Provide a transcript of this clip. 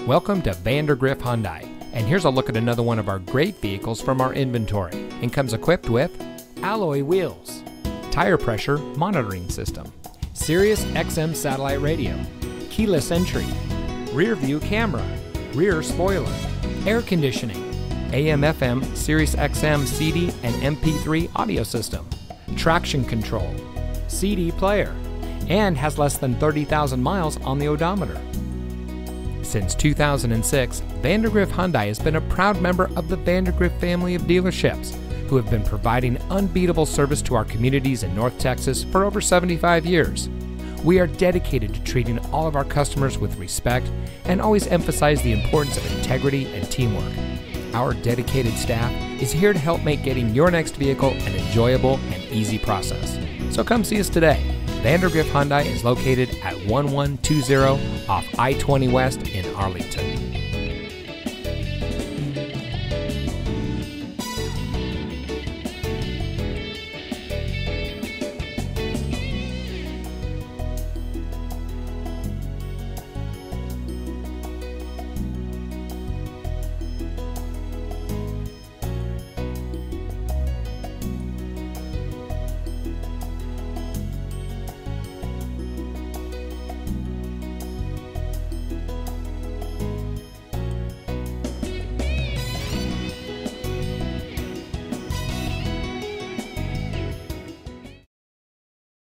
Welcome to Vandergrift Hyundai, and here's a look at another one of our great vehicles from our inventory, and comes equipped with alloy wheels, tire pressure monitoring system, Sirius XM satellite radio, keyless entry, rear view camera, rear spoiler, air conditioning, AM/FM Sirius XM CD and MP3 audio system, traction control, CD player, and has less than 30,000 miles on the odometer. Since 2006, Vandergrift Hyundai has been a proud member of the Vandergrift family of dealerships, who have been providing unbeatable service to our communities in North Texas for over 75 years. We are dedicated to treating all of our customers with respect and always emphasize the importance of integrity and teamwork. Our dedicated staff is here to help make getting your next vehicle an enjoyable and easy process. So come see us today. Vandergrift Hyundai is located at 1120 off I-20 West in Arlington.